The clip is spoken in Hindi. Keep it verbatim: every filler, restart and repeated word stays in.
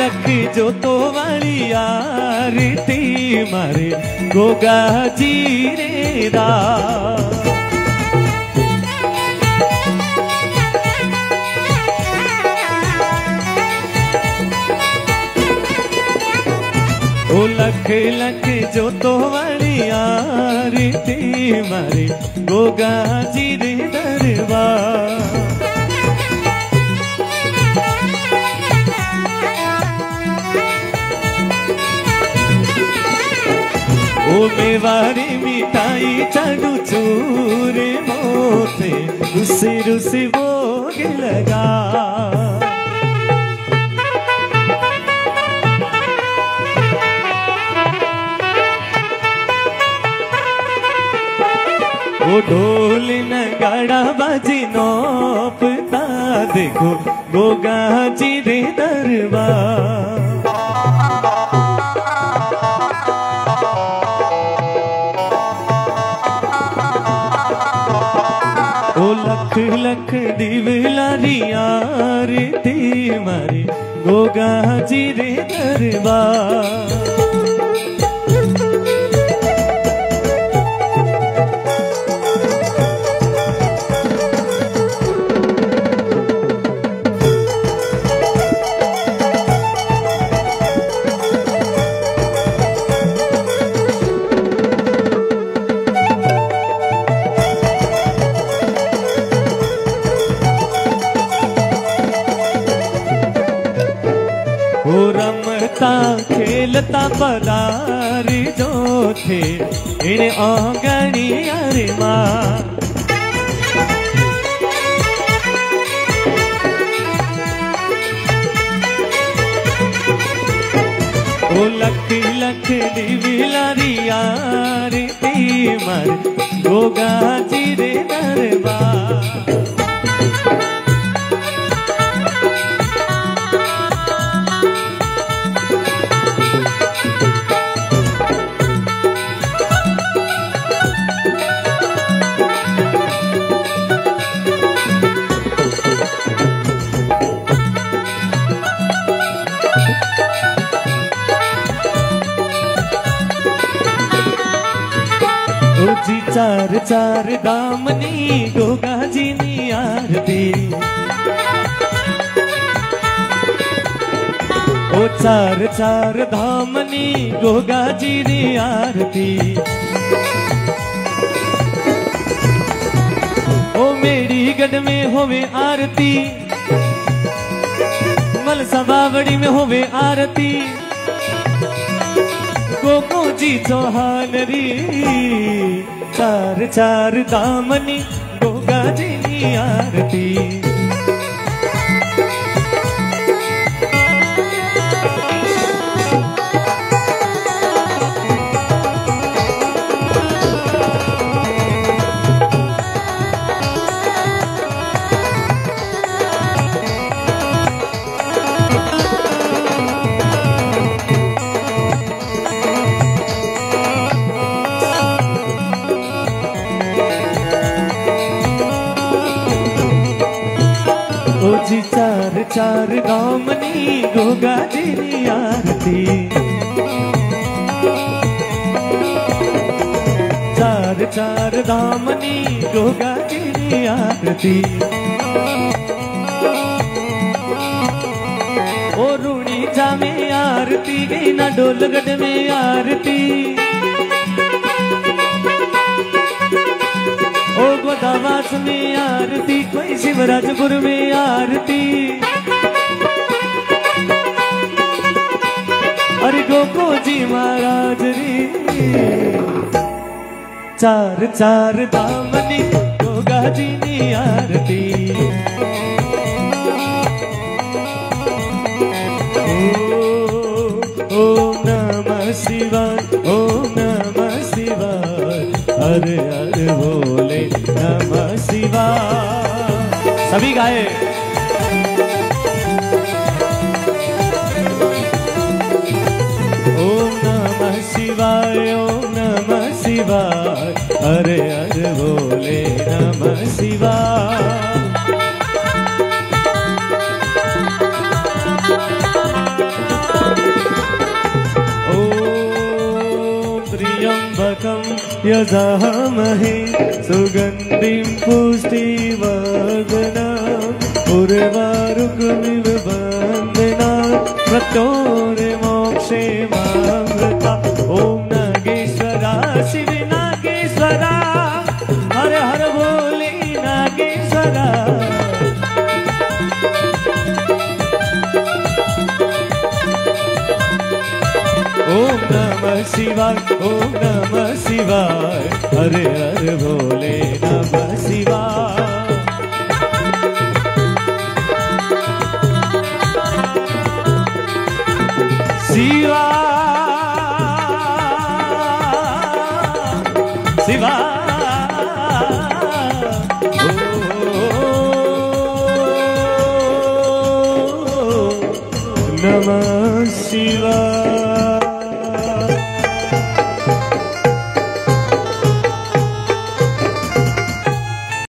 लख जो तो वाली आरती मारे गोगा जीरे दा। ओ लख लख जो तो वाली आरती मारे गोगा जीरे दरबार। ओ मेवारी मिठाई चाडू चूरे मोते रुसे रुसे भोग लगा। ओ ढोल नगाड़ा बाजी नौपता देखो गोगा जीरे दरबार। ओ लख लख दिवलारी आरती मारे गोगा जीरे दरबार। रमता खेलता पदारी जो थे इने आंगनी अरे माँ। ओ लख लख दिविलारी आरती मर गोगा जीरे दरबार। जी चार चार दामनी गोगा जी नी आरती। ओ चार चार धामनी गोगा जी नी आरती। ओ मेरी गढ़ में होवे आरती मल सबावड़ी में होवे आरती। गोगो जी चौहान री चार चार दामनी गोगा जी नी आरती। ओ जी चार चार दामनी गोगा जी नी आरती। चार चार दामनी गोगा जी नी आरती। ओ रूणी जा में आरती गई ना डोलगढ़ में आरती। ओ गोदावास में आरती कोई शिवराजपुर में आरती। अरे गोगो जी महाराज रे चार चार दामनी गोगा जी नी आरती। ओम नमः शिवाय ओम नमः शिवाय हरे हरे बोले नमः शिवाय। सभी गाए। ओम नमः शिवाय ओम नमः शिवाय हरे हरे बोले नमः शिवाय। यजामहे सुगन्धिं पुष्टिवर्धनम् उर्वारुकमिव बन्धनात् मृत्योर्मोक्षे मामृता। ओम नागेश्वरा शिव नागेश्वरा हर हर बोले नागेश्वरा। ओम नमः शिवाय ओम नमः शिवाय हरे हर भोले नमः शिवाय। शिवा शिवा नमः शिवाय।